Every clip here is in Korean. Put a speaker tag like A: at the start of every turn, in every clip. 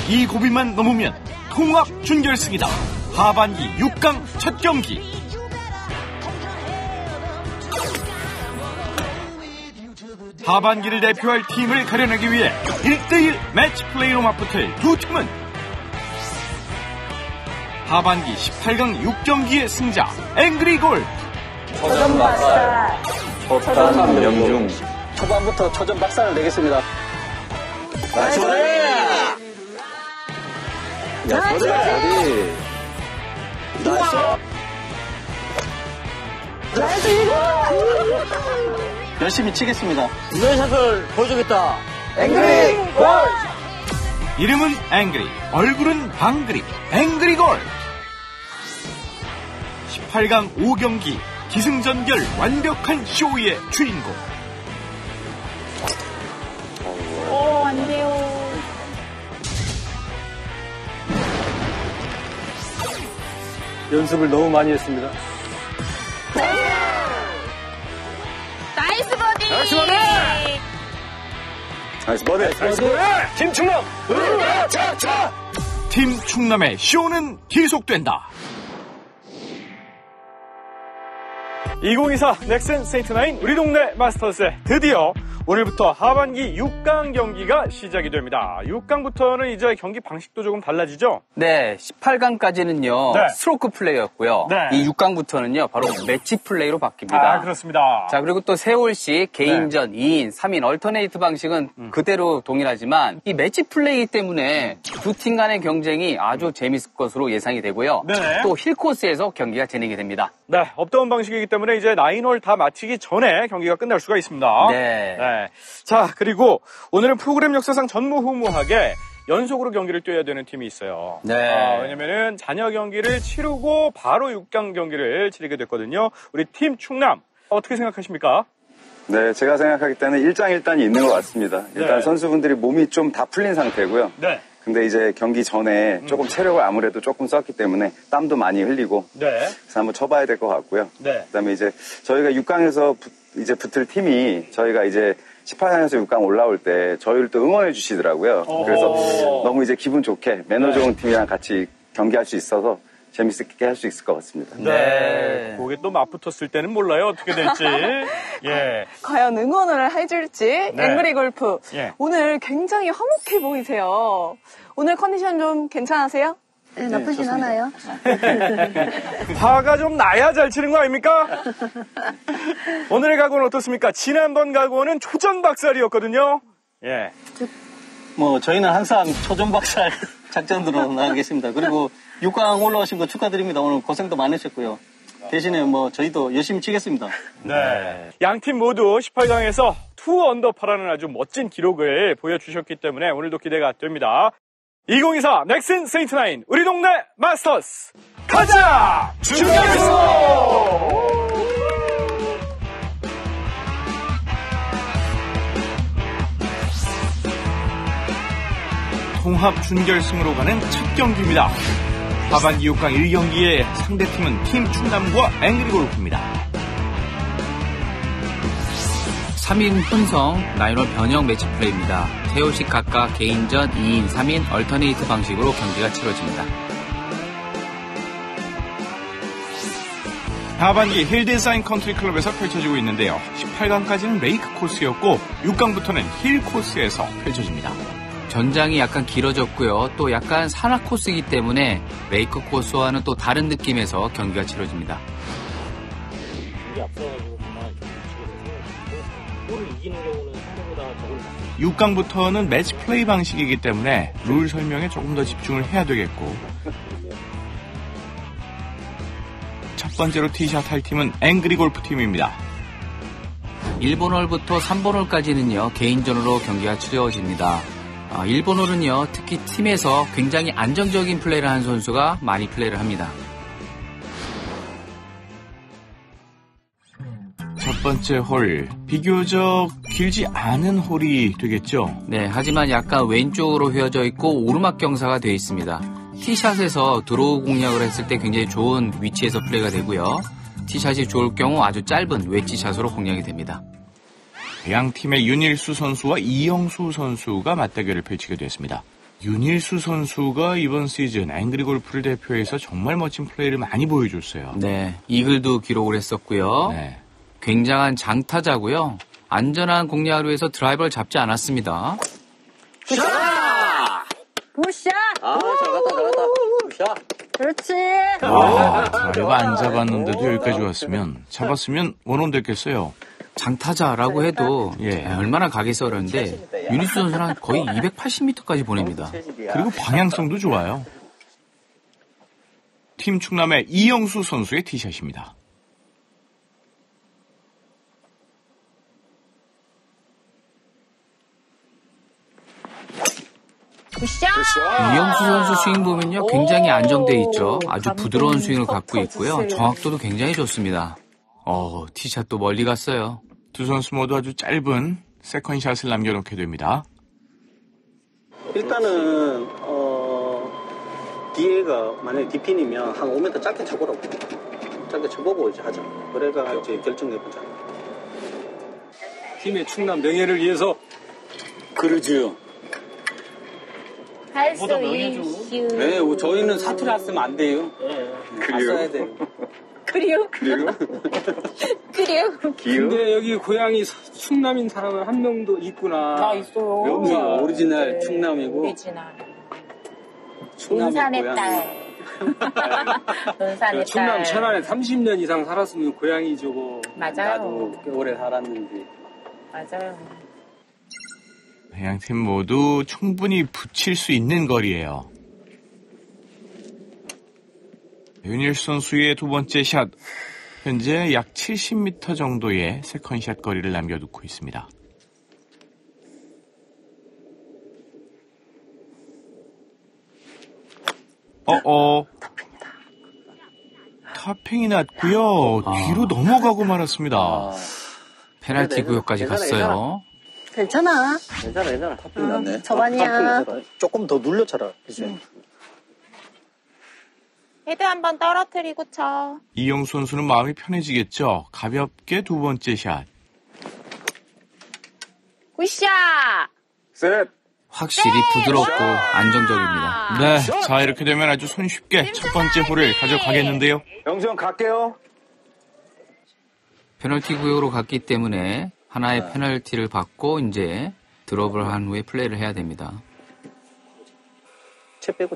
A: 이 고비만 넘으면 통합 준결승이다. 하반기 6강 첫 경기. 하반기를 대표할 팀을 가려내기 위해 1대1 매치 플레이로 맞붙을 두 팀은 하반기 18강 6경기의 승자 앵그리골프.
B: 초전박살.
C: 초탄 명중.
D: 초반부터 초전박살을 내겠습니다.
C: 나이스 버디! 나이스 버디!
B: 나이스 이거!
D: 열심히 치겠습니다.
C: 샷을 보여주겠다.
D: 앵그리 골!
A: 이름은 앵그리, 얼굴은 방그리, 앵그리골. 18강 5경기 기승전결 완벽한 쇼의 주인공.
B: 오, 안 돼요.
D: 연습을 너무 많이 했습니다.
B: 나이스 버디!
C: 나이스 버디! 나이스 버디! 나이스 버디!
D: 팀 충남!
A: 팀 충남의 쇼는 계속된다.
E: 2024 넥센 세인트9 우리 동네 마스터스에 드디어 오늘부터 하반기 6강 경기가 시작이 됩니다. 6강부터는 이제 경기 방식도 조금 달라지죠?
F: 네, 18강까지는요,
E: 네.
F: 스트로크 플레이였고요.
E: 네.
F: 이 6강부터는요, 바로 매치 플레이로 바뀝니다.
E: 아, 그렇습니다.
F: 자, 그리고 또 세월씩 개인전 2인, 3인 얼터네이트 방식은 그대로 동일하지만 이 매치 플레이 때문에 두 팀 간의 경쟁이 아주 재밌을 것으로 예상이 되고요.
E: 네.
F: 또 힐코스에서 경기가 진행이 됩니다.
E: 네, 업다운 방식이기 때문에 이제 9홀 다 마치기 전에 경기가 끝날 수가 있습니다.
F: 네.
E: 자, 그리고 오늘은 프로그램 역사상 전무후무하게 연속으로 경기를 뛰어야 되는 팀이 있어요.
F: 네.
E: 왜냐면은 잔여 경기를 치르고 바로 6강 경기를 치르게 됐거든요. 우리 팀 충남 어떻게 생각하십니까?
C: 네, 제가 생각하기 때는 일장일단이 있는 것 같습니다. 일단
E: 네.
C: 선수분들이 몸이 좀 다 풀린 상태고요.
E: 네.
C: 근데 이제 경기 전에 조금 체력을 아무래도 조금 썼기 때문에 땀도 많이 흘리고
E: 네.
C: 그래서 한번 쳐봐야 될 것 같고요.
E: 네.
C: 그다음에 이제 저희가 6강에서 이제 붙을 팀이 저희가 이제 18강에서 6강 올라올 때 저희를 또 응원해 주시더라고요. 그래서 너무 이제 기분 좋게 매너 좋은 팀이랑 같이 경기할 수 있어서 재밌게 할 수 있을 것 같습니다.
E: 네. 그게 또 맞붙었을 때는 몰라요. 어떻게 될지. 예.
G: 과연 응원을 해줄지 앵그리 골프
E: 예.
G: 오늘 굉장히 화목해 보이세요. 오늘 컨디션 좀 괜찮으세요?
B: 네, 나쁘진 않아요.
E: 화가 좀 나야 잘 치는 거 아닙니까? 오늘의 각오는 어떻습니까? 지난번 각오는 초전박살이었거든요. 예.
D: 뭐 저희는 항상 초전박살 작전으로 나가겠습니다. 그리고 6강 올라오신 거 축하드립니다. 오늘 고생도 많으셨고요. 대신에 뭐 저희도 열심히 치겠습니다.
E: 네. 양팀 모두 18강에서 2언더파라는 아주 멋진 기록을 보여주셨기 때문에 오늘도 기대가 됩니다. 2024 넥센 세인트9 우리 동네 마스터스 가자! 준결승!
A: 통합 준결승으로 가는 첫 경기입니다. 하반기 6강 1경기의 상대팀은 팀 충남과 앵그리골프입니다.
F: 3인 혼성 라이널 변형 매치 플레이입니다. 태호식 각각 개인전 2인, 3인 얼터네이트 방식으로 경기가 치러집니다.
A: 하반기 힐든사인 컨트리 클럽에서 펼쳐지고 있는데요. 18강까지는 레이크 코스였고 6강부터는 힐 코스에서 펼쳐집니다.
F: 전장이 약간 길어졌고요. 또 약간 산악 코스이기 때문에 레이크 코스와는 또 다른 느낌에서 경기가 치러집니다.
A: 6강부터는 매치 플레이 방식이기 때문에 룰 설명에 조금 더 집중을 해야 되겠고 첫 번째로 티샷 할 팀은 앵그리 골프 팀입니다.
F: 1번 홀부터 3번 홀까지는요. 개인전으로 경기가 치러집니다. 1번 홀은요. 특히 팀에서 굉장히 안정적인 플레이를 하는 선수가 많이 플레이를 합니다.
A: 첫 번째 홀, 비교적 길지 않은 홀이 되겠죠?
F: 네, 하지만 약간 왼쪽으로 휘어져 있고 오르막 경사가 되어 있습니다. 티샷에서 드로우 공략을 했을 때 굉장히 좋은 위치에서 플레이가 되고요. 티샷이 좋을 경우 아주 짧은 웨지샷으로 공략이 됩니다.
A: 양 팀의 윤일수 선수와 이영수 선수가 맞대결을 펼치게 됐습니다. 윤일수 선수가 이번 시즌 앵그리 골프를 대표해서 정말 멋진 플레이를 많이 보여줬어요.
F: 네, 이글도 기록을 했었고요.
A: 네.
F: 굉장한 장타자고요. 안전한 공략을 위해서 드라이버를 잡지 않았습니다.
B: 굿샷!
D: 아, 잘갔다. 굿샷.
B: 그렇지.
A: 드라이버 안 잡았는데도 여기까지 왔으면 잡았으면 원원 됐겠어요.
F: 장타자라고 해도
A: 예.
F: 얼마나 가기 어려운데 윤희수 선수는 거의 280m까지 보냅니다.
A: 그리고 방향성도 좋아요. 팀 충남의 이영수 선수의 티샷입니다.
B: 굿샷!
F: 이영수 선수 스윙 보면요, 굉장히 안정돼 있죠. 아주 부드러운 스윙을 갖고 있고요. 정확도도 굉장히 좋습니다. 티샷도 멀리 갔어요.
A: 두 선수 모두 아주 짧은 세컨샷을 남겨놓게 됩니다.
D: 일단은 뒤에가 만약에 디핀이면 한 5m 짧게 쳐보라고. 짧게 쳐보고 이제 하자. 그래가 이제 결정해보자.
H: 팀의 충남 명예를 위해서.
D: 그러지요.
B: 할 수 있슈.
D: 네, 저희는 사투리 안 쓰면 안 돼요. 다 써야 돼요.
B: 그리요? 그리요?
H: 근데 여기 고향이 충남인 사람은 한 명도 있구나.
B: 나 있어요.
D: 여기가 오리지널 충남이고.
B: 오리지널.
D: 충남의
B: 논산의
D: 고향이.
B: 딸. 논산의
H: 충남
B: 딸.
H: 천안에 30년 이상 살았으면 고향이 저거.
B: 맞아요.
D: 나도 꽤 오래 살았는데.
B: 맞아요.
A: 양팀 모두 충분히 붙일 수 있는 거리예요. 윤일수 선수의 두 번째 샷. 현재 약 70m 정도의 세컨샷 거리를 남겨두고 있습니다. 타핑이 났고요. 뒤로 넘어가고 말았습니다.
F: 페널티 구역까지 갔어요.
B: 괜찮아.
D: 괜찮아. 타핑 났네.
B: 저반이야.
D: 조금 더 눌려쳐라.
B: 헤드 한번 떨어뜨리고 쳐.
A: 이영수 선수는 마음이 편해지겠죠. 가볍게 두 번째 샷.
B: 굿샷!
C: 셋.
F: 확실히 부드럽고 안정적입니다.
A: 네, 자 이렇게 되면 아주 손쉽게 첫 번째 홀을 가져가겠는데요.
C: 영수 형 갈게요.
F: 페널티 구역으로 갔기 때문에 하나의 페널티를 받고 이제 드롭을 한 후에 플레이를 해야 됩니다.
D: 채 빼고.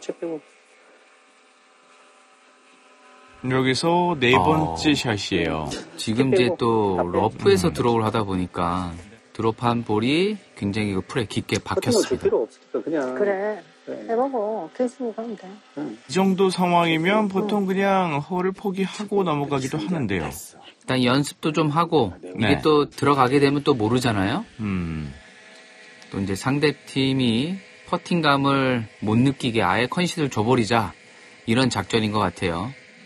A: 여기서 네 번째 샷이에요.
F: 지금 이제 또 러프에서 드롭을 하다 보니까 드롭한 볼이 굉장히 그 풀에 깊게 박혔습니다.
D: 필요 없으니까 그냥.
B: 그래. 해보고 케이스로 가면 돼.
A: 이 정도 상황이면 보통 그냥 홀을 포기하고 넘어가기도 하는데요.
F: 일단 연습도 좀 하고
A: 네.
F: 이게 또 들어가게 되면 또 모르잖아요. 또 이제 상대 팀이 퍼팅감을 못 느끼게 아예 컨시드를 줘버리자 이런 작전인 것 같아요.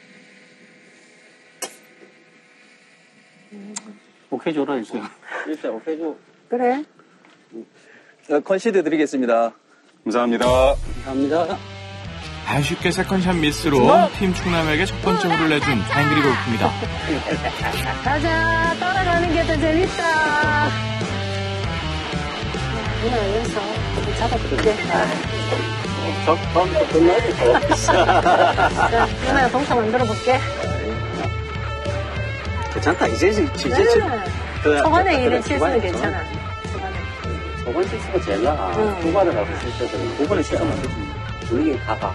D: 오케이 줘라, 일단 오케이 줘.
B: 그래.
D: 컨시드 드리겠습니다.
C: 감사합니다.
D: 감사합니다.
A: 아쉽게 세컨샷 미스로 팀 충남에게 첫 번째 홀을 내준 앵그리 골프입니다.
B: 가자. 따라가는 게 더 재밌다. 누나 여기서 잡아줄게.
D: 다음부터 끝나지.
B: 누나 동사 만들어볼게.
D: 괜찮다. 이제
B: 초반에 일을 실수는 괜찮아.
D: 저번 실수가 제일 나아. 후반을 하고 있을 때는 후반에 실수하면 안 되지. 분위기 가봐.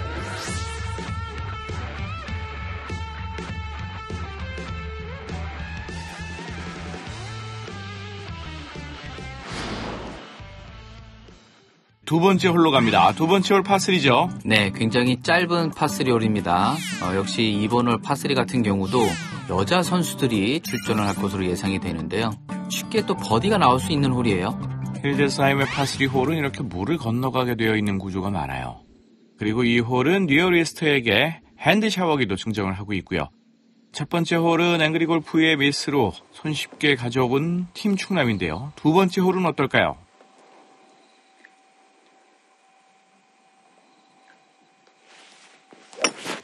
A: 두 번째 홀로 갑니다. 두 번째 홀 파3죠.
F: 네, 굉장히 짧은 파3 홀입니다. 역시 이번 홀 파3 같은 경우도 여자 선수들이 출전을 할 것으로 예상이 되는데요. 쉽게 또 버디가 나올 수 있는 홀이에요. 힐데스하임의 파3 홀은 이렇게 물을 건너가게 되어 있는 구조가 많아요. 그리고 이 홀은 리어리스트에게 핸드 샤워기도 증정을 하고 있고요. 첫 번째 홀은 앵그리 골프의 미스로 손쉽게 가져온 팀 충남인데요. 두 번째 홀은 어떨까요?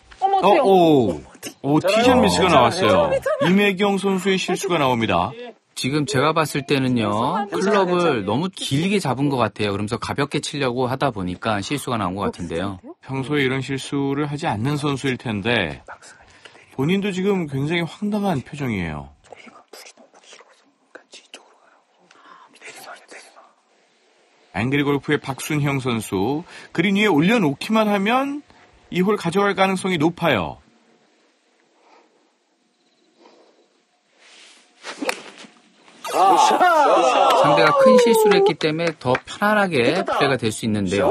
F: 오, 티샷 미스가 나왔어요. 임혜경 선수의 실수가 나옵니다. 지금 제가 봤을 때는요, 클럽을 너무 길게 잡은 것 같아요. 그러면서 가볍게 치려고 하다 보니까 실수가 나온 것 같은데요.
A: 평소에 이런 실수를 하지 않는 선수일 텐데 본인도 지금 굉장히 황당한 표정이에요. 앵그리 골프의 박순형 선수, 그린 위에 올려놓기만 하면 이 홀 가져갈 가능성이 높아요.
F: 상대가 큰 실수를 했기 때문에 더 편안하게 플레이가 될 수 있는데요.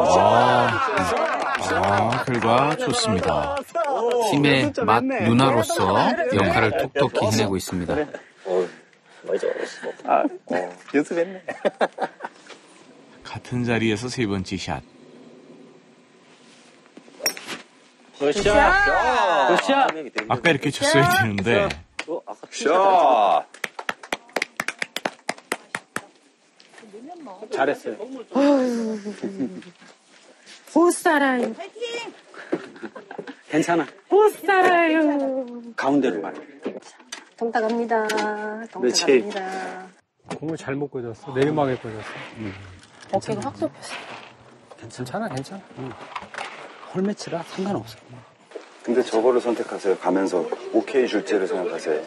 A: 결과 좋습니다.
F: 팀의 맛 누나로서 역할을 톡톡히 해내고 있습니다.
D: 연습했네.
A: 같은 자리에서 세 번째 샷.
D: 굿샷.
A: 아까 이렇게 쳤어야 되는데.
C: 샷!
D: 잘했어요.
B: 못 살아요.
D: 괜찮아.
B: 못 살아요.
D: 가운데로 말해.
B: 동타 갑니다. 동타 갑니다.
H: 공을 잘못 꽂았어. 내리막에 꽂았어.
G: 어깨가 확 좁혔어.
H: 괜찮아.
D: 홀매치라 상관없어.
C: 근데 저거를 선택하세요. 가면서 오케이 줄지를 생각하세요.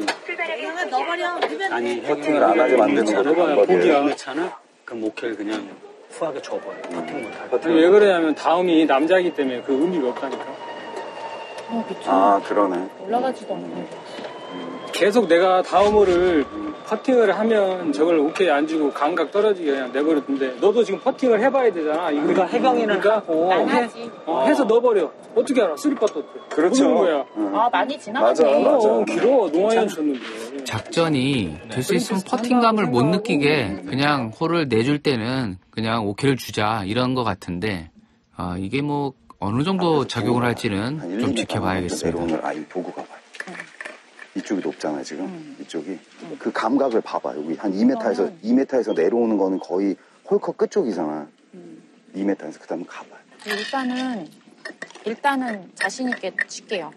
D: 아니,
C: 퍼팅을 안 하게 만드는 것도 방법이에요.
D: 홀매차나 그럼 오케이를 그냥 후하게 줘버려. 퍼팅 못하게.
H: 왜 그러냐면 다음이 남자이기 때문에 그 의미가 없다니까.
C: 아, 그러네.
G: 올라가지도 않는 거.
H: 계속 내가 다음호를 퍼팅을 하면 저걸 오케이 안 주고 감각 떨어지게 그냥 내버려둔데 너도 지금 퍼팅을 해봐야 되잖아.
D: 그러니까 해병이는 하고
H: 해서 넣어버려. 어떻게 알아? 쓰리퍼트 어때?
C: 그렇죠.
H: 모르는 거야.
G: 많이
C: 맞아,
G: 지나갔네.
C: 맞아.
H: 길어. 농아연 쳤는데.
F: 작전이 될 수 있으면 퍼팅감을 못 느끼게 그냥 홀을 내줄 때는 그냥 오케이를 주자 이런 것 같은데 이게 뭐 어느 정도 작용을 할지는 좀 지켜봐야겠습니다.
C: 오늘 이 보고 가봐요. 이쪽이 높잖아요, 지금. 이쪽이. 그 감각을 봐봐. 여기 한 2m에서 내려오는 거는 거의 홀컵 끝쪽이잖아. 2m에서 그 다음에 가봐요.
G: 일단은 자신있게 칠게요.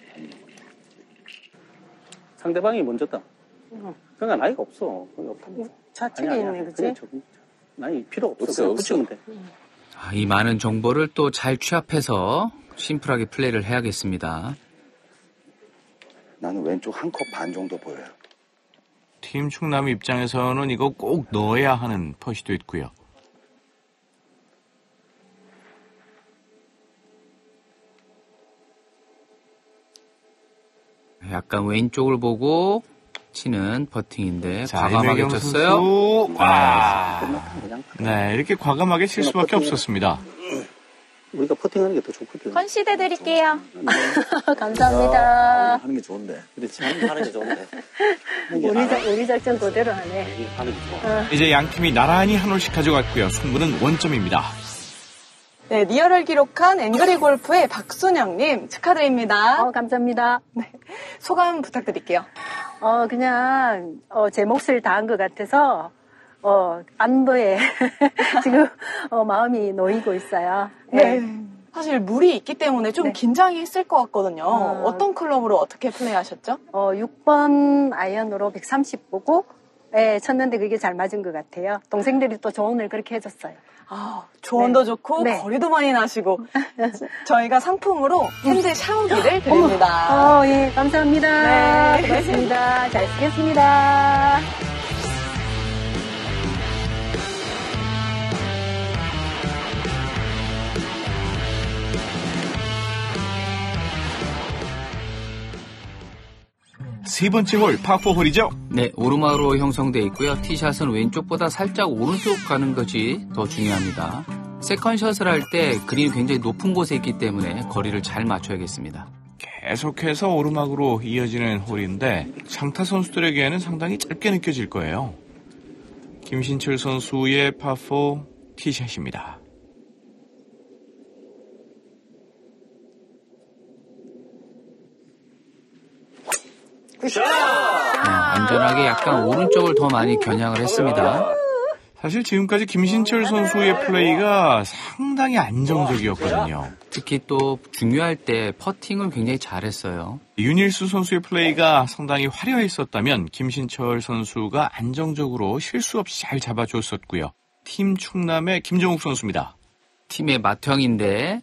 D: 상대방이 먼저다. 그러니까 나이가 없어.
B: 좌측에 있네, 그치?
D: 나이 필요 없어. 그냥 붙이면 돼.
F: 이 많은 정보를 또 잘 취합해서 심플하게 플레이를 해야겠습니다.
C: 나는 왼쪽 한 컵 반 정도 보여요.
A: 팀 충남 입장에서는 이거 꼭 넣어야 하는 퍼시도 있고요.
F: 약간 왼쪽을 보고 치는 퍼팅인데
A: 자,
F: 과감하게
A: 이매경
F: 쳤어요.
A: 선수. 네, 이렇게 과감하게 칠 수밖에 없었습니다.
D: 우리가 퍼팅하는 게 더 좋거든.
G: 컨시드 드릴게요.
B: 감사합니다.
C: 하는 게 좋은데.
D: 그렇지. 하는 게 좋은데.
B: 우리 작전 그대로 하네.
D: 하는 게 좋아.
A: 이제 양 팀이 나란히 한 홀씩 가져갔고요. 승부는 원점입니다.
G: 네, 리얼을 기록한 앵그리 골프의 박순영님 축하드립니다.
B: 감사합니다.
G: 네, 소감 부탁드릴게요.
B: 그냥, 제 몫을 다한 것 같아서, 안도에 지금, 마음이 놓이고 있어요.
G: 네. 사실 물이 있기 때문에 좀
B: 네.
G: 긴장이 했을 것 같거든요. 어떤 클럽으로 어떻게 플레이하셨죠?
B: 6번 아이언으로 130 보고, 쳤는데 그게 잘 맞은 것 같아요. 동생들이 또 조언을 그렇게 해줬어요.
G: 조언도
B: 네.
G: 좋고
B: 네.
G: 거리도 많이 나시고 저희가 상품으로 핸드 샤워기를 드립니다.
B: 예, 감사합니다.
G: 네.
B: 고맙습니다. 잘 쓰겠습니다.
A: 세 번째 홀 파4 홀이죠.
F: 네, 오르막으로 형성되어 있고요. 티샷은 왼쪽보다 살짝 오른쪽 가는 것이 더 중요합니다. 세컨샷을 할 때 그린이 굉장히 높은 곳에 있기 때문에 거리를 잘 맞춰야겠습니다.
A: 계속해서 오르막으로 이어지는 홀인데 장타 선수들에게는 상당히 짧게 느껴질 거예요. 김신철 선수의 파4 티샷입니다.
F: 네, 안전하게 약간 오른쪽을 더 많이 겨냥을 했습니다.
A: 사실 지금까지 김신철 선수의 플레이가 상당히 안정적이었거든요.
F: 특히 또 중요할 때 퍼팅을 굉장히 잘했어요.
A: 윤일수 선수의 플레이가 상당히 화려했었다면 김신철 선수가 안정적으로 실수 없이 잘 잡아줬었고요. 팀 충남의 김정욱 선수입니다.
F: 팀의 맏형인데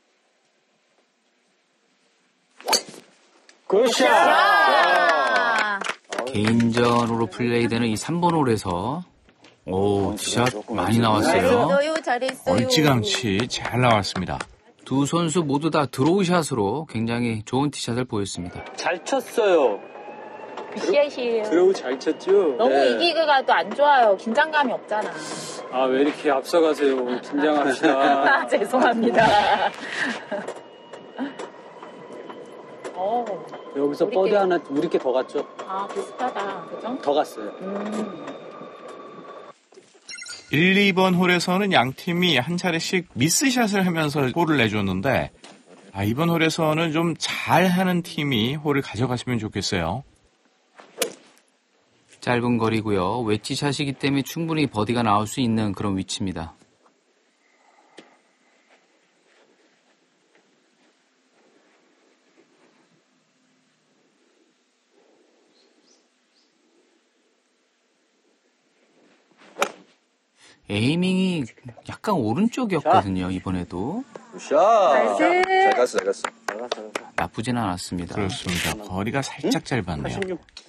H: 굿샷!
F: 개인전으로 플레이되는 이 3번 홀에서 티샷 많이 나왔어요.
G: 잘했어요.
A: 얼찌감치 잘 나왔습니다.
F: 두 선수 모두 다 드로우샷으로 굉장히 좋은 티샷을 보였습니다.
D: 잘 쳤어요.
G: 굿샷이에요.
H: 드로우 잘 쳤죠?
G: 너무
H: 네.
G: 이기기가 또 안 좋아요. 긴장감이 없잖아.
H: 아, 왜 이렇게 앞서가세요? 긴장합시다.
G: 죄송합니다.
D: 여기서 버디 하나 우리께 더 갔죠?
G: 아, 비슷하다. 그죠?
D: 더 갔어요.
A: 1, 2번 홀에서는 양 팀이 한 차례씩 미스샷을 하면서 홀을 내줬는데 이번 홀에서는 좀 잘하는 팀이 홀을 가져갔으면 좋겠어요.
F: 짧은 거리고요. 웨지샷이기 때문에 충분히 버디가 나올 수 있는 그런 위치입니다. 에이밍이 약간 오른쪽이었거든요, 이번에도.
C: 샷! 잘 갔어.
F: 나쁘진 않았습니다.
A: 그렇습니다. 거리가 살짝 짧았네요.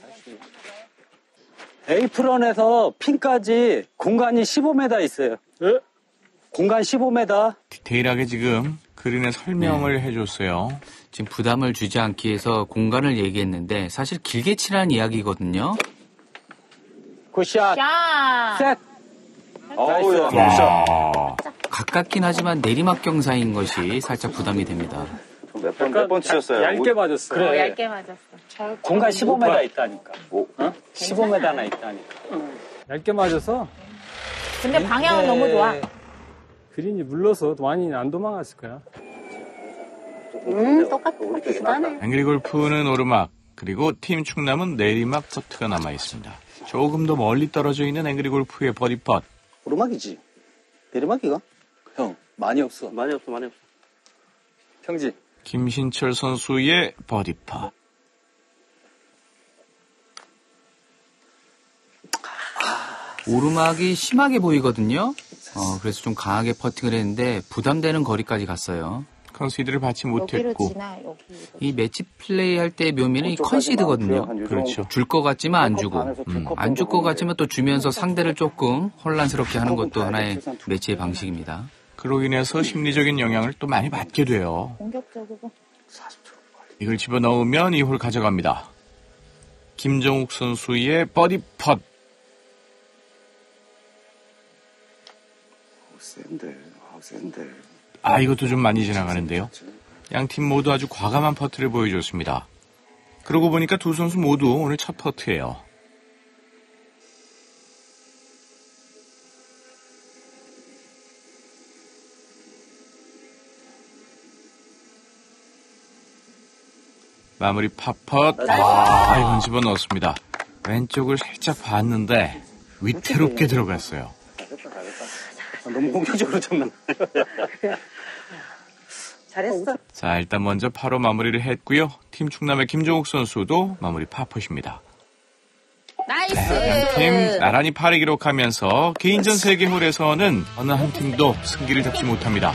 D: 에이프런에서 핀까지 공간이 15m 있어요. 공간 15m.
A: 디테일하게 지금 그린의 설명을 해줬어요.
F: 지금 부담을 주지 않기 위해서 공간을 얘기했는데 사실 길게 치라는 이야기거든요.
D: 굿샷. 셋.
C: 어우야.
F: 가깝긴 하지만 내리막 경사인 것이 살짝 부담이 됩니다.
C: 몇 번 치셨어요?
H: 얇게 맞았어.
D: 그래.
G: 얇게 맞았어.
D: 공간 15m 있다니까. 15m나 있다니까.
H: 얇게 맞아서
G: 근데 방향은 너무 좋아.
H: 그린이 물러서 많이 안 도망갔을 거야.
B: 비슷하네.
A: 앵그리 골프는 오르막, 그리고 팀 충남은 내리막 퍼트가 남아있습니다. 조금 더 멀리 떨어져 있는 앵그리 골프의 버디 펫.
D: 오르막이지. 내리막이가? 형, 많이 없어. 많이 없어. 평지.
A: 김신철 선수의 버디 펫.
F: 오르막이 심하게 보이거든요. 그래서 좀 강하게 퍼팅을 했는데 부담되는 거리까지 갔어요.
A: 컨시드를 받지 못했고
F: 이 매치 플레이 할 때 묘미는 이 컨시드거든요.
A: 그렇죠.
F: 줄 것 같지만 안 주고 안 줄 것 같지만 또 주면서 상대를 조금 혼란스럽게 하는 것도 하나의 매치의 방식입니다.
A: 그로 인해서 심리적인 영향을 또 많이 받게 돼요.
G: 공격적으로.
A: 이걸 집어넣으면 이 홀 가져갑니다. 김정욱 선수의 버디 펫.
C: 센데.
A: 이것도 좀 많이 지나가는데요. 양 팀 모두 아주 과감한 퍼트를 보여줬습니다. 그러고 보니까 두 선수 모두 오늘 첫 퍼트예요. 마무리 팝펫. 이건 집어넣었습니다. 왼쪽을 살짝 봤는데 위태롭게 들어갔어요.
D: 너무 공격적으로 쳤나?
B: 잘했어.
A: 자, 일단 먼저 8호 마무리를 했고요. 팀 충남의 김종욱 선수도 마무리 파펫입니다.
G: 나이스.
A: 팀 나란히 파를 기록하면서 개인전 3개 홀에서는 어느 한 팀도 승기를 잡지 못합니다.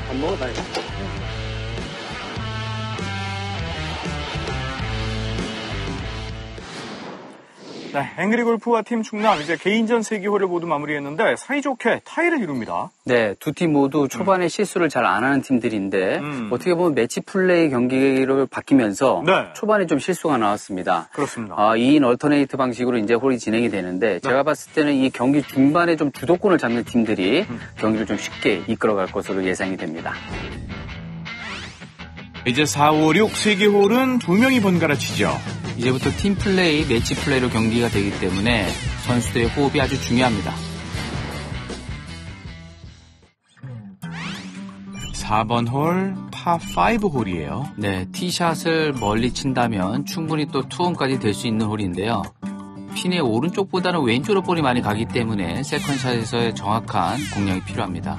A: 네, 앵그리 골프와 팀 충남 이제 개인전 3개홀을 모두 마무리했는데 사이좋게 타이를 이룹니다.
F: 네, 두 팀 모두 초반에 실수를 잘 안 하는 팀들인데 어떻게 보면 매치 플레이 경기를 바뀌면서 초반에 좀 실수가 나왔습니다.
A: 그렇습니다.
F: 2인 얼터네이트 방식으로 이제 홀이 진행이 되는데 제가 봤을 때는 이 경기 중반에 좀 주도권을 잡는 팀들이 경기를 좀 쉽게 이끌어갈 것으로 예상이 됩니다.
A: 이제 4, 5, 6 3개홀은 2명이 번갈아 치죠.
F: 이제부터 팀 플레이, 매치 플레이로 경기가 되기 때문에 선수들의 호흡이 아주 중요합니다.
A: 4번 홀, 파5 홀이에요.
F: 네, 티샷을 멀리 친다면 충분히 또 투혼까지 될 수 있는 홀인데요. 핀의 오른쪽보다는 왼쪽으로 볼이 많이 가기 때문에 세컨샷에서의 정확한 공략이 필요합니다.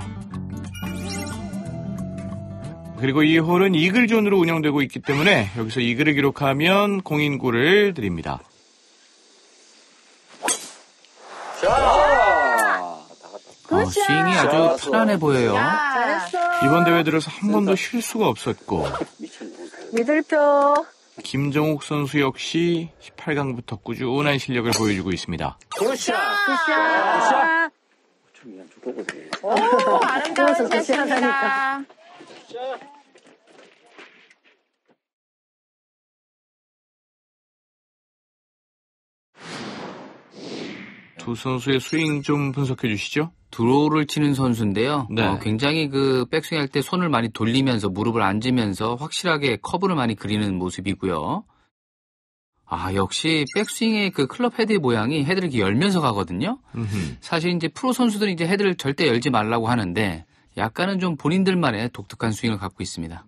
A: 그리고 이 홀은 이글존으로 운영되고 있기 때문에 여기서 이글을 기록하면 공인구를 드립니다.
F: 스윙이 아주 편안해 보여요.
B: 잘했어.
A: 이번 대회 들어서 한 번도 실수가 없었고
B: 미들표.
A: 김정욱 선수 역시 18강부터 꾸준한 실력을 보여주고 있습니다.
B: 굿샷.
I: 오, 아름다운
B: 굿샷.
I: 샷입니다.
A: 두 선수의 스윙 좀 분석해 주시죠.
F: 드로우를 치는 선수인데요.
A: 네.
F: 굉장히 그 백스윙 할 때 손을 많이 돌리면서 무릎을 앉으면서 확실하게 커브를 많이 그리는 모습이고요. 역시 백스윙의 그 클럽 헤드의 모양이 헤드를 이렇게 열면서 가거든요. 사실 이제 프로 선수들은 이제 헤드를 절대 열지 말라고 하는데 약간은 좀 본인들만의 독특한 스윙을 갖고 있습니다.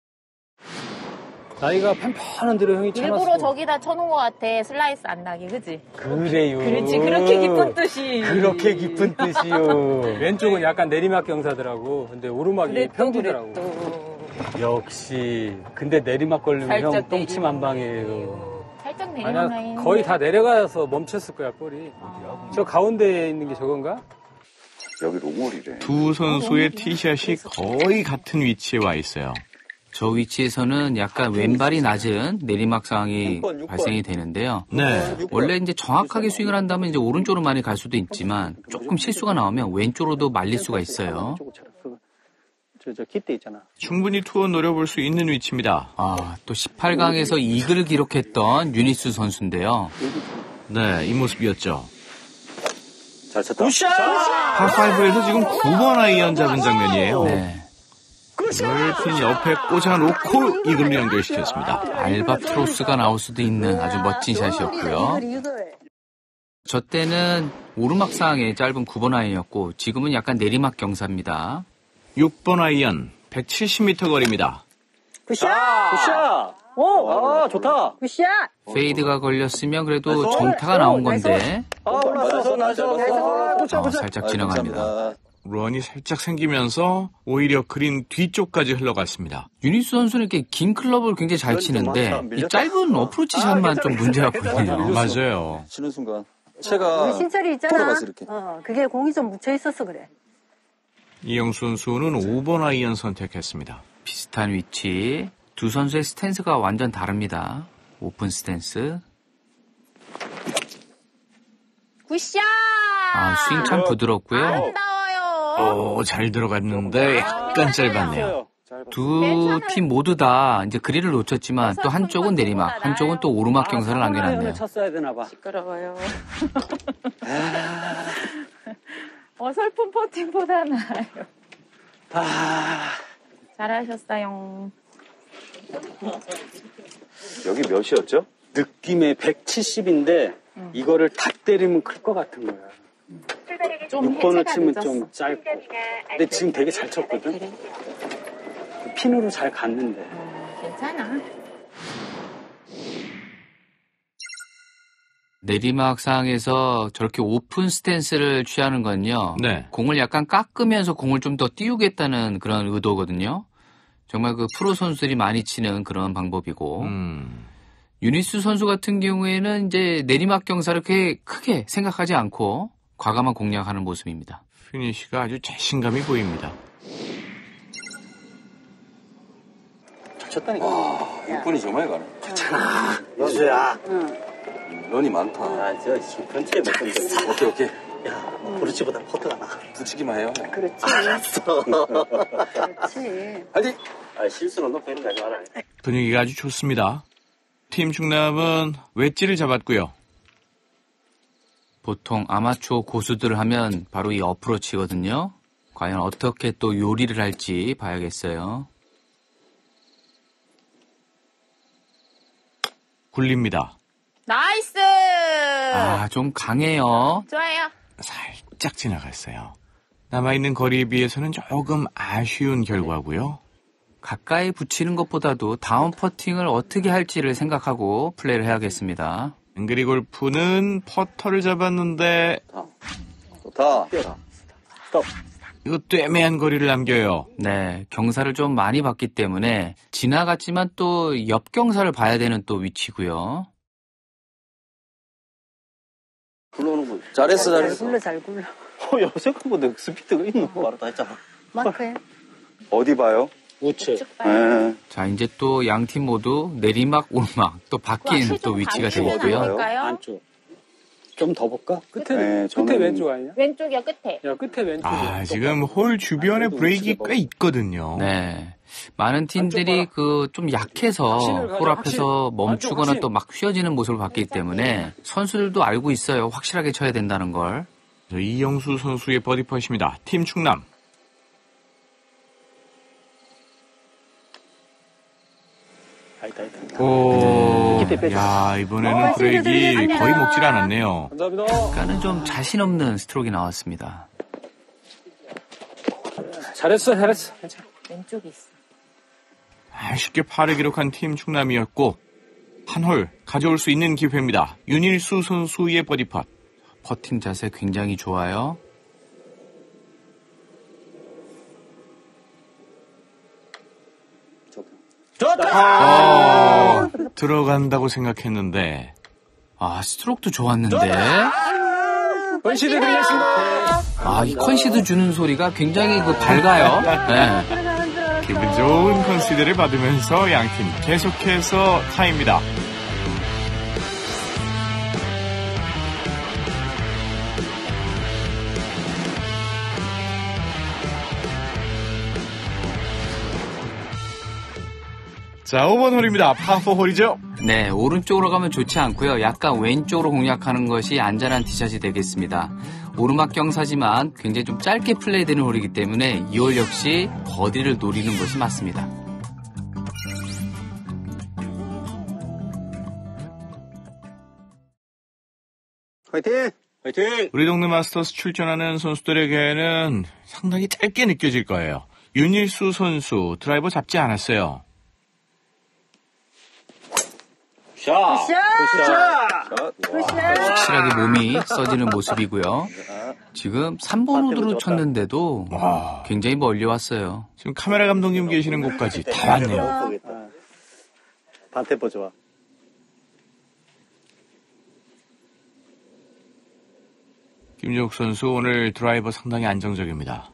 H: 나이가 편편한 대로 형이 쳐놨어.
I: 일부러 저기다 쳐놓은 것 같아. 슬라이스 안 나게, 그지?
H: 그래요.
I: 그렇지, 그렇게 깊은 뜻이.
H: 그렇게 깊은 뜻이요. 왼쪽은 약간 내리막 경사더라고. 근데 오르막이 평지더라고. 역시. 근데 내리막 걸리면 형 똥침 한 방이에요.
I: 살짝 내리막 라인.
H: 아니야, 거의 다 내려가서 멈췄을 거야, 볼이. 저 가운데에 있는 게 저건가?
C: 여기 로몰이래.
A: 두 선수의 티샷이 거의 같은 위치에 와 있어요.
F: 저 위치에서는 약간 왼발이 낮은 내리막 상황이
D: 6번.
F: 발생이 되는데요.
A: 네.
F: 원래 이제 정확하게 스윙을 한다면 이제 오른쪽으로 많이 갈 수도 있지만 조금 실수가 나오면 왼쪽으로도 말릴 수가 있어요.
D: 저 깃대 있잖아.
A: 충분히 투어 노려볼 수 있는 위치입니다.
F: 또 18강에서 이글을 기록했던 유니스 선수인데요.
A: 네, 이 모습이었죠.
C: 잘 쳤다.
A: 파5에서 지금 9번 아이언 잡은 장면이에요.
F: 네.
A: 핀 옆에 꽂아놓고 이글로 연결시켰습니다.
F: 알바트로스가 나올 수도 있는 아주 멋진 샷이었고요. 저 때는 오르막 상황의 짧은 9번 아이언이었고 지금은 약간 내리막 경사입니다.
A: 6번 아이언 170m 거리입니다.
B: 굿샷.
D: 굿샷! 좋다!
B: 굿샷.
F: 페이드가 걸렸으면 그래도 정타가 나온 건데 살짝 지나갑니다.
A: 런이 살짝 생기면서 오히려 그린 뒤쪽까지 흘러갔습니다.
F: 유니스 선수는 이렇게 긴 클럽을 굉장히 잘 치는데 이 짧은 어프로치 샷만 좀 문제가 보이네요.
A: 맞아요.
C: 치는 순간
B: 우리
C: 채가
B: 신철이 있잖아.
C: 돌아갔어, 이렇게.
B: 그게 공이 좀 묻혀 있어서 그래.
A: 이영수 선수는 5번 아이언 선택했습니다.
F: 비슷한 위치. 두 선수의 스탠스가 완전 다릅니다. 오픈 스탠스.
I: 굿샷!
F: 스윙 참 부드럽고요.
I: 아름다워요.
A: 잘 들어갔는데 약간 짧았네요.
F: 두 팀 모두 다 이제 그린을 놓쳤지만 또 한쪽은 내리막, 한쪽은 또 오르막 경사를 남겨놨네요.
D: 쳤어야 되나 봐.
I: 시끄러워요. 어설픈 퍼팅보다 나아요. 잘하셨어요.
C: 여기 몇이었죠?
D: 느낌에 170인데 이거를 다 때리면 클 것 같은 거야.
I: 좀
D: 6번을
I: 해체가
D: 치면
I: 늦었어.
D: 좀 짧고. 근데 지금 되게 잘 쳤거든.
I: 그래.
D: 핀으로 잘 갔는데.
I: 괜찮아.
F: 내리막 상황에서 저렇게 오픈 스탠스를 취하는 건요.
A: 네.
F: 공을 약간 깎으면서 공을 좀 더 띄우겠다는 그런 의도거든요. 정말 그 프로 선수들이 많이 치는 그런 방법이고. 유니스 선수 같은 경우에는 이제 내리막 경사를 그렇게 크게 생각하지 않고 과감한 공략하는 모습입니다.
A: 피니시가 아주 자신감이 보입니다.
D: 잘 쳤다니까.
C: 6분이 정말 가네.
D: 여수야.
C: 런이 많다.
D: 저 근처에 못 던져.
C: 오케이.
D: 야, 브루치보다 포트가 나.
C: 붙이기만 해요.
B: 그렇지.
D: 알았어.
B: 그렇지.
C: 화이팅!
D: 실수는 너 배는 가지 마라.
A: 분위기가 아주 좋습니다. 팀 충남은 웨지를 잡았고요.
F: 보통 아마추어 고수들 하면 바로 이 어프로치거든요. 과연 어떻게 또 요리를 할지 봐야겠어요.
A: 굴립니다.
I: 나이스!
F: 좀 강해요.
I: 좋아요.
A: 살짝 지나갔어요. 남아있는 거리에 비해서는 조금 아쉬운 결과고요.
F: 가까이 붙이는 것보다도 다운 퍼팅을 어떻게 할지를 생각하고 플레이를 해야겠습니다.
A: 앵그리 골프는 퍼터를 잡았는데
C: 좋다.
A: 이것도 애매한 거리를 남겨요.
F: 네, 경사를 좀 많이 봤기 때문에 지나갔지만 또 옆 경사를 봐야 되는 또 위치고요.
D: 굴러오는 거. 잘했어.
B: 잘 굴러.
D: 생각보다 스피드가 있는 거 알았다 했잖아.
B: 마크해.
C: 어디 봐요?
D: 우측.
C: 네.
F: 자, 이제 또 양 팀 모두 내리막, 오르막 또 바뀐 또 위치가 되고 있고요.
I: 안쪽.
H: 좀 더 볼까? 끝에,
C: 네,
H: 끝에 왼쪽 아니냐?
I: 왼쪽이야, 끝에.
H: 야, 끝에 왼쪽.
A: 지금 홀 주변에 브레이크가 꽤 있거든요.
F: 네. 많은 팀들이 그 좀 약해서 홀 앞에서 멈추거나 또 막 휘어지는 모습을 봤기 때문에 선수들도 알고 있어요. 확실하게 쳐야 된다는 걸.
A: 이영수 선수의 버디 펫입니다. 팀 충남. 야, 이번에는 브레이크 거의 먹질 않았네요.
F: 약간은 좀 자신 없는 스트로크가 나왔습니다.
H: 잘했어.
I: 왼쪽이 있어.
A: 쉽게 파를 기록한 팀 충남이었고 한 홀 가져올 수 있는 기회입니다. 윤일수 선수의 버디 펫.
F: 퍼팅 자세 굉장히 좋아요.
A: 들어간다고 생각했는데
F: 스트로크도 좋았는데
H: 컨시드 드리겠습니다.
F: 이 컨시드 주는 소리가 굉장히 밝아요. 네.
A: 기분 좋은 컨시드를 받으면서 양팀 계속해서 타입니다. 자, 5번 홀입니다. 파4 홀이죠?
F: 네, 오른쪽으로 가면 좋지 않고요. 약간 왼쪽으로 공략하는 것이 안전한 티샷이 되겠습니다. 오르막 경사지만 굉장히 좀 짧게 플레이되는 홀이기 때문에 이 홀 역시 버디를 노리는 것이 맞습니다.
D: 화이팅!
A: 우리 동네 마스터스 출전하는 선수들에게는 상당히 짧게 느껴질 거예요. 윤일수 선수 드라이버 잡지 않았어요.
F: 확실하게 몸이 써지는 모습이고요. 지금 3번 우드로 쳤는데도 굉장히 멀리 왔어요.
A: 지금 카메라 감독님 계시는 곳까지 다 왔네요.
D: 반테포 좋아.
A: 김종욱 선수 오늘 드라이버 상당히 안정적입니다.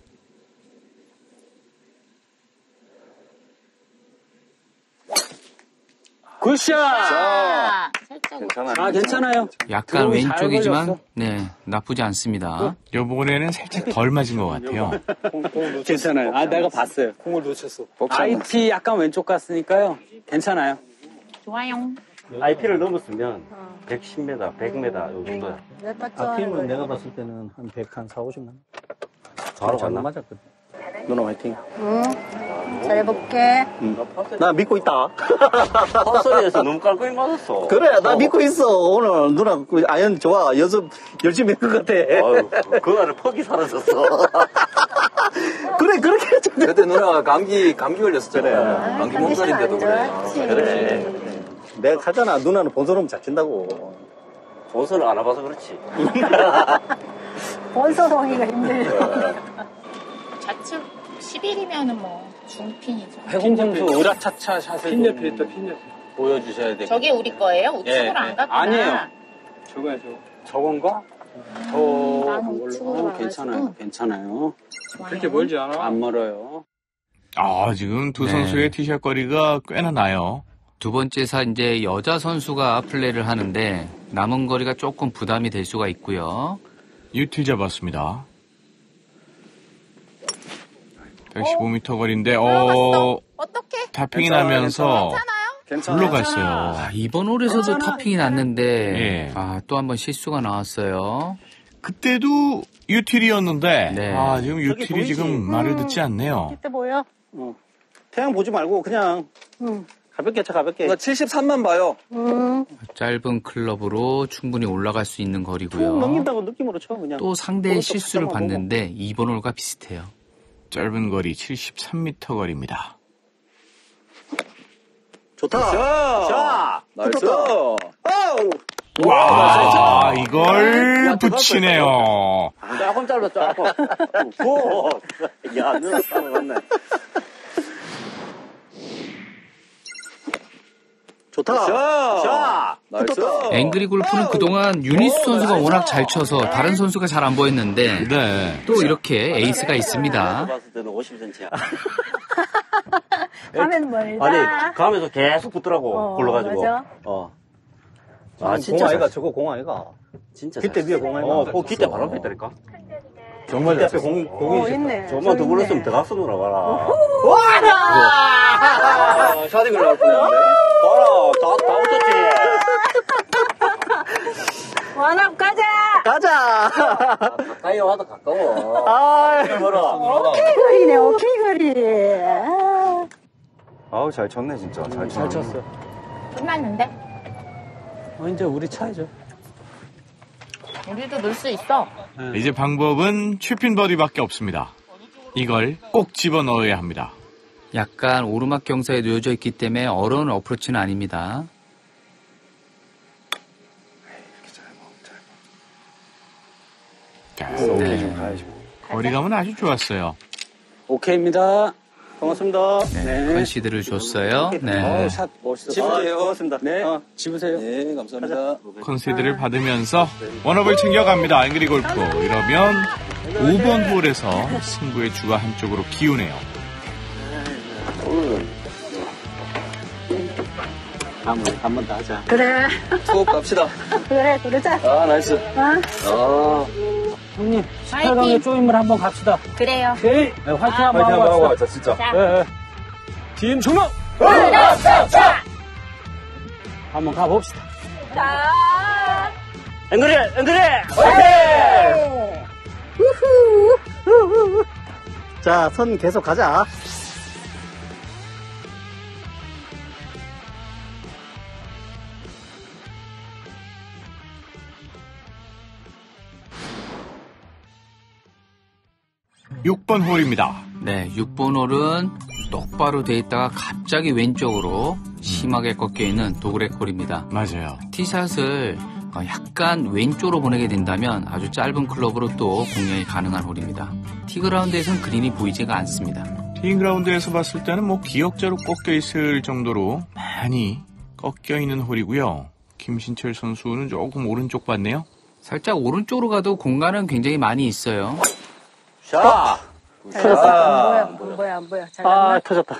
H: 굿샷!
I: 살짝.
H: 괜찮아요.
F: 약간 왼쪽이지만 나쁘지 않습니다.
A: 이번에는 살짝 덜 맞은 것 같아요.
H: 괜찮아요. 내가 봤어요. 공을 놓쳤어. IT 약간 왼쪽 갔으니까요. 괜찮아요.
I: 좋아요.
D: IP를 넘었으면 110m, 100m 요 정도야. IP는 내가 봤을 때는 한 140, 50만. 바로 안 맞았거든. 누나 화이팅.
B: 잘해볼게.
D: 나 믿고 있다.
J: 헛소리에서 너무 깔끔히 맞았어.
D: 그래, 나 믿고 있어. 오늘 누나 아연 좋아. 연습 열심히 한 것 같아.
J: 그날은 퍽이 사라졌어.
D: 그래, 그렇게 해줘.
J: 그때 누나가 감기 걸렸었잖아. 감기 몸살인데도 그래.
D: 그래. 내가 하잖아. 누나는 본선하면 잘 친다고.
J: 본선을 안 와봐서 그렇지.
B: 본선 오기가 힘들어.
I: 좌측 11이면은 뭐 중핀이죠.
H: 해공 선수 으라차차 샷을 핀 옆에 있다.
J: 보여주셔야 돼.
I: 저게 우리 거예요? 우측으로 안 갔구나.
H: 아니에요. 저건가?
I: 나는 우측으로
H: 괜찮아요.
I: 좋아요.
H: 그렇게 멀지 않아. 안 멀어요.
A: 지금 두 선수의 티샷 거리가 꽤나 나요.
F: 두 번째 사 이제 여자 선수가 플레이를 하는데 남은 거리가 조금 부담이 될 수가 있고요.
A: 유틸 잡았습니다. 115m 거리인데
I: 어떡해?
A: 타핑이 나면서 물러갔어요.
F: 이번 홀에서도 타핑이 났는데 또 한 번 실수가 나왔어요.
A: 그때도 유틸이었는데 지금 유틸이
D: 보이지?
A: 지금 말을 듣지 않네요.
B: 그때 보여?
D: 태양 보지 말고 그냥 가볍게 쳐 가볍게.
J: 나 73만 봐요.
F: 짧은 클럽으로 충분히 올라갈 수 있는 거리고요.
D: 넘긴다고 느낌으로 쳐 그냥.
F: 또 상대의 실수를 봤는데 2번 홀과 비슷해요.
A: 짧은 거리 73m 거리입니다.
D: 좋다. 자,
J: 나이스.
A: 와, 이걸 붙이네요.
D: 조금 짧았죠. 오, 야, 누나 싸움 맞네. 좋다. 자,
J: 나이스.
F: 앵그리 골프는 그동안 유니스 선수가 워낙 잘 쳐서 다른 선수가 잘 안 보였는데
A: 네.
F: 또 이렇게 에이스가 있습니다.
D: 봤을 때는 50cm야.
B: 가면 멀다.
D: 아니, 가면서 계속 붙더라고. 굴러가지고.
B: 맞아.
D: 아, 진짜.
J: 공 아이가 저거 공 아이가.
D: 진짜.
J: 기대 위에 공 아이가.
D: 기대 바로 앞에
J: 정말
D: 기대 앞에 공이
B: 있네.
D: 조금만 더 굴렀으면 더 갔어, 누나 봐라.
J: 샤딩을 나올 뻔했는데.
D: 봐라, 다 웃었지.
B: 원합 가자.
J: 가까이 와도 가까워.
D: 아, 봐라.
B: 오케이 거리네, 오케이 거리.
C: 아우, 잘 쳤네, 진짜. 잘 쳤어.
I: 끝났는데?
H: 이제 우리 차이죠.
I: 우리도 넣을 수 있어.
A: 이제 방법은 칩핀 버디밖에 없습니다. 이걸 꼭 집어넣어야 합니다.
F: 약간 오르막 경사에 놓여져 있기 때문에 어려운 어프로치는 아닙니다.
A: 자,
C: 좀 가야지.
A: 거리감은 아주 좋았어요.
H: 오케이입니다.
D: 고맙습니다.
F: 네, 컨시드를 줬어요. 네.
H: 샷 멋있어.
D: 집으세요. 고맙습니다.
H: 네, 집으세요.
J: 네, 감사합니다.
A: 컨시드를 받으면서 원업을 챙겨갑니다. 앵그리 골프. 이러면 5번 홀에서 승부의 주가 한쪽으로 기우네요.
D: 한 번 더 하자.
B: 그래,
J: 수업 갑시다.
B: 그래, 그러자.
J: 아, 나이스.
H: 형님, 18강에 쪼임을 한번 갑시다.
I: 그래요.
H: 오케이. 네, 화이팅 한번
J: 파이팅
H: 하고
J: 한번 하고
H: 갑시다.
J: 가자, 진짜.
H: 네. 팀 충성! 한번 가봅시다.
D: 앵그리! 자, 선 계속 가자.
A: 육 6번 홀입니다.
F: 네, 6번 홀은 똑바로 돼 있다가 갑자기 왼쪽으로 심하게 꺾여 있는 도그렉 홀입니다.
A: 맞아요.
F: 티샷을 약간 왼쪽으로 보내게 된다면 아주 짧은 클럽으로 또 공략이 가능한 홀입니다. 티그라운드에서는 그린이 보이지가 않습니다.
A: 티잉그라운드에서 봤을 때는 뭐 기역자로 꺾여 있을 정도로 많이 꺾여 있는 홀이고요. 김신철 선수는 조금 오른쪽 봤네요.
F: 살짝 오른쪽으로 가도 공간은 굉장히 많이 있어요.
D: 자!
B: 터졌다. 안 보여. 잘
D: 아, 터졌다.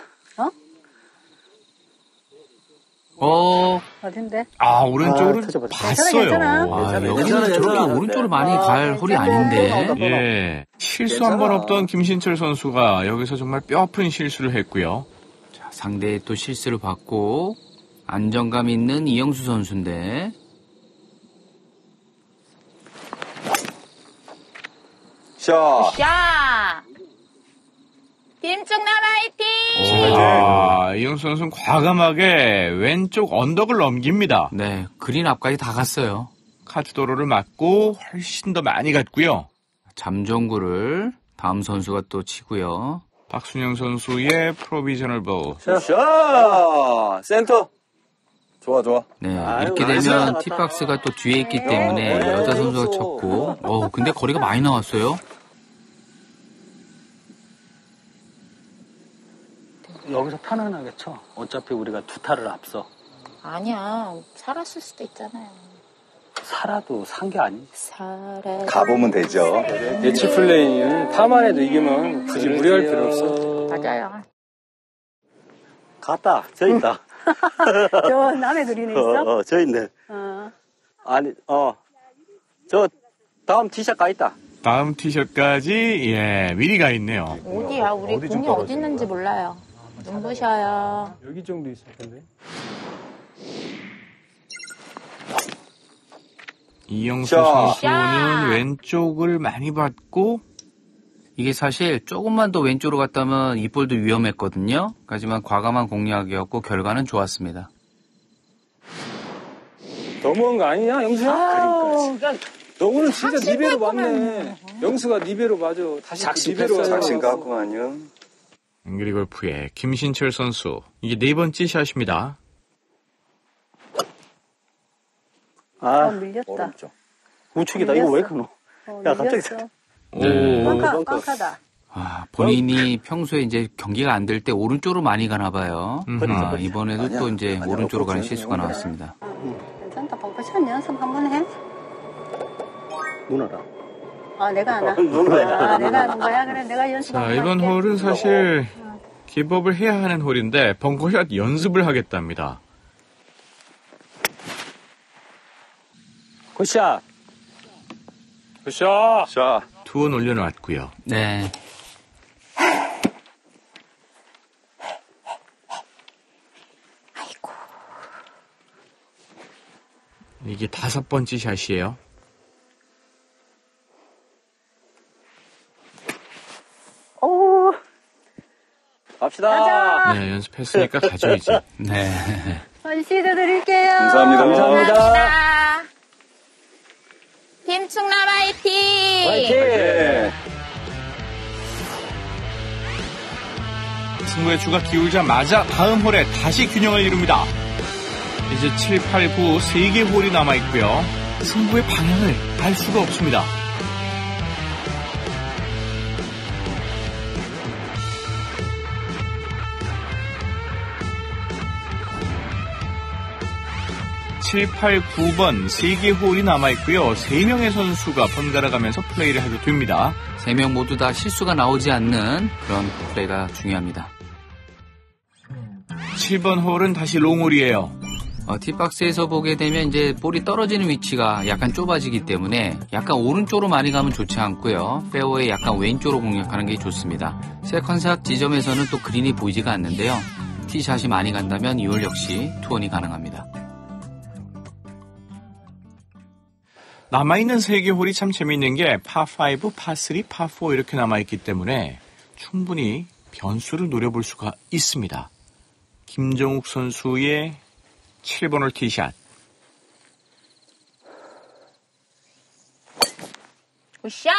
B: 어딘데?
A: 오른쪽으로
D: 터져버렸다.
A: 봤어요.
B: 괜찮아.
F: 여기는 저렇게 오른쪽으로 많이 갈 홀이 아닌데.
A: 예. 실수 한 번 없던 김신철 선수가 여기서 정말 뼈아픈 실수를 했고요.
F: 자, 상대의 또 실수를 받고 안정감 있는 이영수 선수인데.
I: 야! 팀충남 화이팅!
A: 이영수 선수는 과감하게 왼쪽 언덕을 넘깁니다.
F: 네, 그린 앞까지 다 갔어요.
A: 카트도로를 맞고 훨씬 더 많이 갔고요.
F: 잠정구를 다음 선수가 또 치고요.
A: 박순영 선수의 프로비저널 볼.
J: 샷! 센터. 좋아.
F: 네, 이렇게 되면 티박스가 또 뒤에 있기 때문에 여자 선수가 쳤고, 근데 거리가 많이 나왔어요.
D: 여기서 편안하게 쳐. 어차피 우리가 두 타를 앞서.
I: 아니야. 살았을 수도 있잖아요.
D: 살아도 산 게 아니.
C: 가보면 되죠.
H: 예치 플레이는 파만 해도 이기면 굳이 무리할 필요 없어.
I: 맞아요.
D: 갔다. 저 있다.
B: 저 남의 그린에 있어?
D: 저 있네. 아니, 저 다음 티샷 가 있다.
A: 다음 티샷까지 미리 가 있네요.
I: 어디야? 우리 공이 어디 있는지 몰라요. 눈부셔요.
H: 여기 정도 있을 텐데.
A: 이영수 선수는 왼쪽을 많이 받고,
F: 이게 사실 조금만 더 왼쪽으로 갔다면 이 볼도 위험했거든요. 하지만 과감한 공략이었고 결과는 좋았습니다.
H: 너무한 거 아니냐, 영수야?
I: 그러니까
H: 너 오늘 진짜 네 배로 맞네. 영수가 네 배로 맞아. 다시 네 배로 맞아.
C: 작심 같구만요.
A: 앵그리 골프의 김신철 선수. 이게 네 번째 샷입니다.
B: 밀렸다.
C: 오른쪽.
D: 우측이다. 이거 왜 그노? 야, 갑자기.
B: 깡카다.
F: 본인이 평소에 이제 경기가 안 될 때 오른쪽으로 많이 가나 봐요. 이번에도
C: 아니야.
F: 또 이제
C: 아니야,
F: 오른쪽으로 가는
C: 그렇지.
F: 실수가 나왔습니다.
B: 괜찮다. 벙커샷 연습 한번 해.
D: 누나라.
B: 내가 하나.
D: 누나야.
B: 내가 하는 거야? 그래, 내가 연습
A: 자,
B: 한번
A: 이번
B: 할게.
A: 홀은 사실 기법을 해야 하는 홀인데 벙커샷 연습을 하겠답니다.
H: 굿샷. 굿샷.
C: 자,
A: 두 원 올려놨고요.
F: 네.
A: 이게 5번째 샷이에요.
B: 오,
H: 갑시다.
A: 네, 연습했으니까 가져야지.
F: 네.
B: 컨시드 드릴게요.
C: 감사합니다.
I: 감사합니다. 팀 충남 화이팅!
C: 네.
A: 승부의 추가 기울자마자 다음 홀에 다시 균형을 이룹니다. 이제 7, 8, 9 3개 홀이 남아있고요. 승부의 방향을 알 수가 없습니다. (7, 8, 9번) 3개 홀이 남아있고요. 3명의 선수가 번갈아가면서 플레이를 하게 됩니다.
F: 3명 모두 다 실수가 나오지 않는 그런 플레이가 중요합니다.
A: 7번 홀은 다시 롱홀이에요.
F: 티박스에서 보게 되면 이제 볼이 떨어지는 위치가 약간 좁아지기 때문에 약간 오른쪽으로 많이 가면 좋지 않고요. 페어웨이 약간 왼쪽으로 공략하는 게 좋습니다. 세컨샷 지점에서는 또 그린이 보이지가 않는데요. 티샷이 많이 간다면 2홀 역시 투혼이 가능합니다.
A: 남아있는 3개 홀이 참 재미있는 게 파5, 파3, 파4 이렇게 남아있기 때문에 충분히 변수를 노려볼 수가 있습니다. 김정욱 선수의 7번 홀 티샷.
I: 굿샷!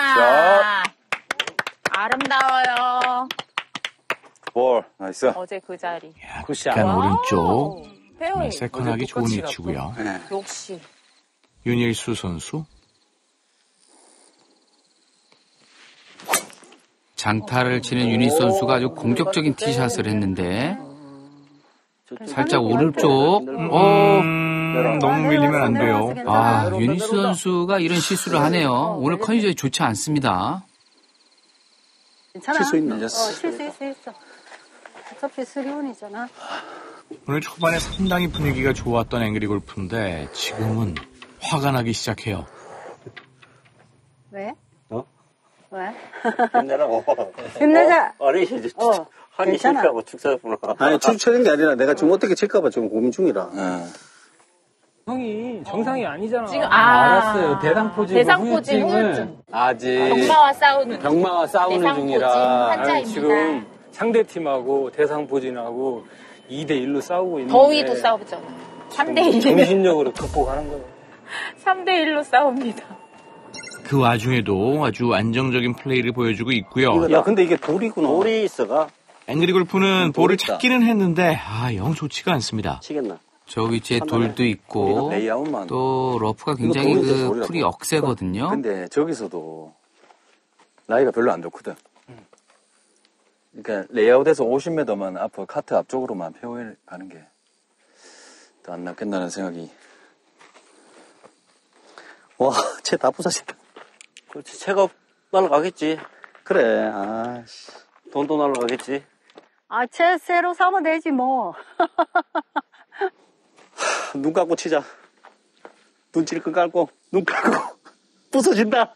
I: 아름다워요.
C: 볼, 나이스.
I: 어제 그 자리.
A: 약간 오른쪽.
I: 페어웨이.
A: 세컨하기 좋은 위치고요.
C: 네.
I: 역시.
A: 윤일수 선수.
F: 장타를 치는 유닛 선수가 아주 공격적인 티샷을 했는데 살짝 오른쪽.
A: 너무 밀리면 안 돼요.
F: 유니스 선수가 이런 실수를 하네요. 오늘 컨디션이 좋지 않습니다.
B: 괜찮아.
D: 실수 있나?
B: 실수 있어. 어차피 3온이잖아.
A: 오늘 초반에 상당히 분위기가 좋았던 앵그리 골프인데 지금은 화가 나기 시작해요.
B: 왜? 왜?
J: 힘내라고.
B: 힘내자.
J: 아니, 이제 하기
B: 괜찮아.
J: 싫다고 축사구나.
D: 아니, 축처는 게 아니라 내가 지금 어떻게 칠까봐 지금 고민 중이라.
H: 형이 정상이 아니잖아.
I: 지금,
H: 알았어요. 대상포진
I: 대상포진 후유증.
H: 아직
I: 병마와 싸우는
H: 병마와 중이라.
I: 환자입니다.
H: 지금 상대팀하고 대상포진하고 2대1로 싸우고 있는데.
I: 더위도 싸우잖아. 3대1.
H: 정신력으로 극복하는 거예요.
I: 3대1로 싸웁니다.
A: 그 와중에도 아주 안정적인 플레이를 보여주고 있고요.
D: 야, 근데 이게 돌이구나.
J: 돌이 있어가.
A: 앵그리 골프는 볼을 찾기는 했는데 영 좋지가 않습니다.
J: 치겠나?
F: 저 위치에 돌도 있고
J: 레이아웃만.
F: 또 러프가 굉장히 그 풀이 억세거든요.
J: 근데 저기서도 라이가 별로 안 좋거든. 그러니까 레이아웃에서 50m만 앞으로 카트 앞쪽으로만 페어웨이를 가는 게 더 안 낫겠다는 생각이.
D: 와, 채 다 부서진다.
J: 그렇지, 채가 날아가겠지.
D: 그래, 아씨.
J: 돈도 날아가겠지.
B: 채 새로 사면 되지 뭐.
D: 눈 감고 치자. 눈 찔끔 감고, 눈 감고. 부서진다.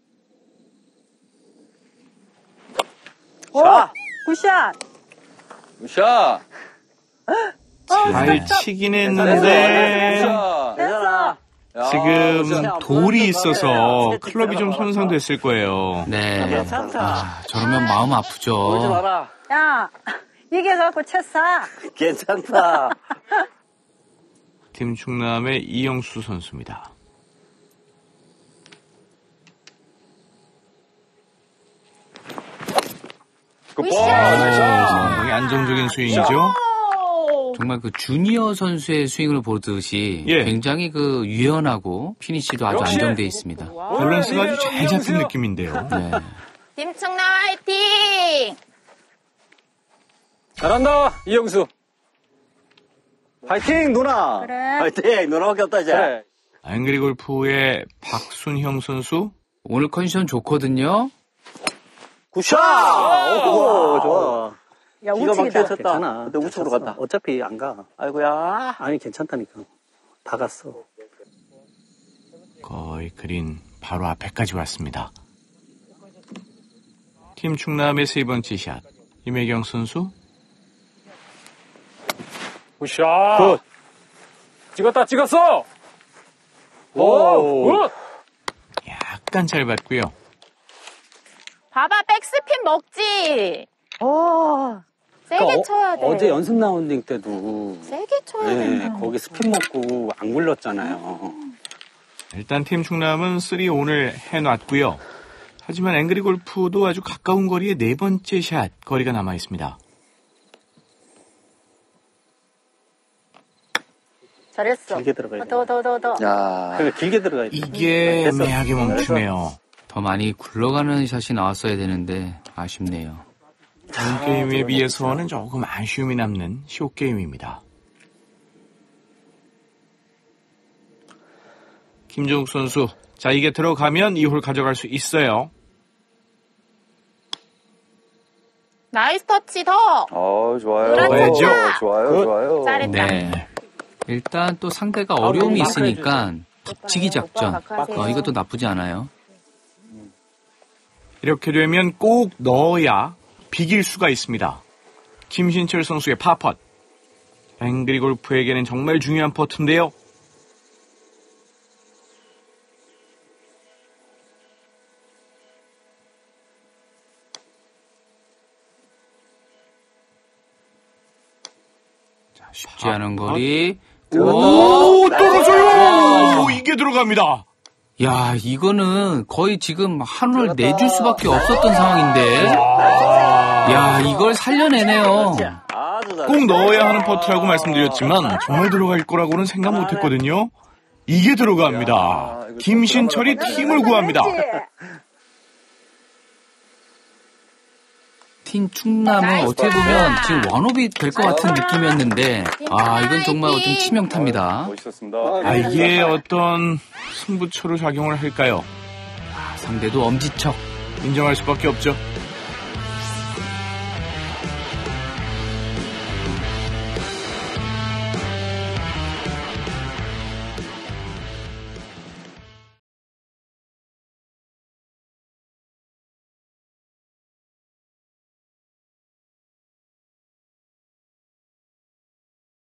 B: 자, 굿샷.
J: 샷!
A: 잘 치긴 했는데
B: 됐어.
A: 지금 돌이 있어서 클럽이 좀 손상됐을 거예요.
F: 네. 저러면 마음 아프죠.
B: 야, 이겨갖고 채 사.
J: 괜찮다.
A: 팀 충남의 이영수 선수입니다.
I: 굿샷!
A: 상당히 안정적인 스윙이죠.
F: 정말 그 주니어 선수의 스윙을 보듯이
A: 예.
F: 굉장히 그 유연하고 피니시도 아주 안정돼 있습니다.
A: 밸런스가 아주 잘 잡힌 느낌인데요.
F: 네.
I: 김충남 화이팅!
H: 잘한다, 이영수.
D: 파이팅, 누나!
B: 그래.
D: 파이팅! 누나밖에 없다, 이제.
H: 그래.
A: 앵그리 골프의 박순형 선수.
F: 오늘 컨디션 좋거든요.
D: 굿샷! 오, 좋아.
B: 야,
D: 기가
B: 우측이다.
D: 막히게 쳤다. 괜찮아. 근데 우측으로 갔다.
K: 어차피 안 가.
D: 아이고야.
K: 아니, 괜찮다니까. 다 갔어.
A: 거의 그린 바로 앞에까지 왔습니다. 팀 충남의 세 번째 샷. 임혜경 선수.
E: 굿샷. 굿. 찍었어. 오, 굿.
A: 약간 잘 봤고요.
I: 봐봐, 백스핀 먹지. 세게 쳐야 돼.
K: 어제 연습 라운딩 때도
I: 세게 쳐야 돼.
K: 거기 스핀 먹고 안 굴렀잖아요.
A: 일단 팀 충남은 3온을 해놨고요. 하지만 앵그리 골프도 아주 가까운 거리에 네 번째 샷 거리가 남아 있습니다.
B: 잘했어.
K: 길게 들어가야 돼.
B: 더.
C: 야,
K: 그러니까 길게 들어가야 돼.
A: 이게
K: 됐어.
A: 애매하게 멈추네요.
F: 더 많이 굴러가는 샷이 나왔어야 되는데 아쉽네요.
A: 다른 게임에 비해서는 조금 아쉬움이 남는 쇼게임입니다. 김종욱 선수, 자 이게 들어가면 이 홀 가져갈 수 있어요.
I: 나이스 터치 더.
C: 좋아요.
I: 그렇죠.
C: 좋아요.
I: 잘했다.
F: 네. 일단 또 상대가 어려움이 있으니까 붙이기 작전. 이것도 나쁘지 않아요.
A: 이렇게 되면 꼭 넣어야 비길 수가 있습니다. 김신철 선수의 파펫. 앵그리 골프에게는 정말 중요한 퍼트인데요.
F: 자, 쉽지 않은 거리.
A: 오, 떨어져요! 이게 들어갑니다.
F: 야, 이거는 거의 지금 한올 내줄 수밖에 없었던 상황인데. 야, 이걸 살려내네요.
A: 꼭 넣어야 하는 퍼트라고 말씀드렸지만 정말 들어갈 거라고는 생각 못했거든요. 이게 들어갑니다. 김신철이 팀을 구합니다.
F: 팀 충남은 어떻게 보면 지금 원업이 될 것 같은 느낌이었는데 이건 정말 어떤 치명타입니다.
C: 멋있었습니다.
A: 이게 어떤 승부처로 작용을 할까요?
F: 상대도 엄지척.
A: 인정할 수밖에 없죠.